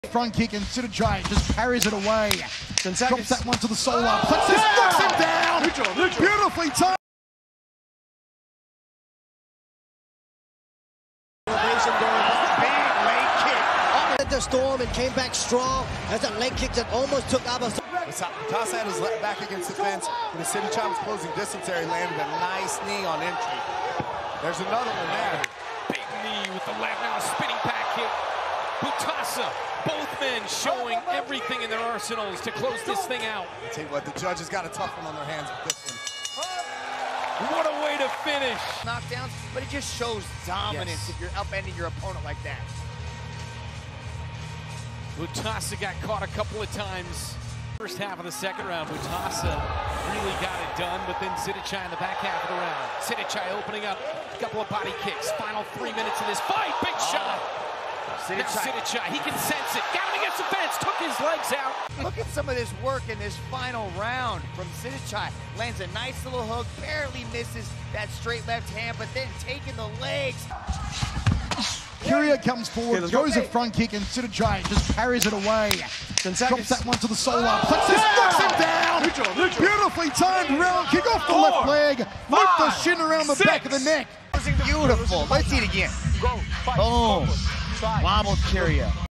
Front kick and Sittijai just carries it away. Gonzaga drops that one to the solar. Plexus knocks him down. Neutral. Beautifully timed. Big leg kick. The storm and came back strong as that leg kick that almost took Abbas. Toss had his back against the fence. When the Sittijai was closing distance there, he landed a nice knee on entry. There's another one there. Big knee with the left, now a spinning back kick. Butasa, both men showing everything in their arsenals to close this thing out. I tell you what, the judges got a tough one on their hands with this one. What a way to finish. Knockdowns, but it just shows dominance if you're upending your opponent like that. Butasa got caught a couple of times. First half of the second round, Butasa really got it done, but then Sittijai in the back half of the round. Sittijai opening up, a couple of body kicks. Final 3 minutes of this fight, big shot. Sittijai, he can sense it. Got him against the fence, took his legs out. Look at some of this work in this final round from Sittijai. Lands a nice little hook, barely misses that straight left hand, but then taking the legs. Curia comes forward, throws a front kick, and Sittijai just carries it away. Gonzaga drops that one to the solar. Plexus knocks him down. Neutral. Beautifully timed round kick off the left leg. Loop the shin around the back of the neck. Beautiful. Let's see it again. Boom. Wobbled Curia.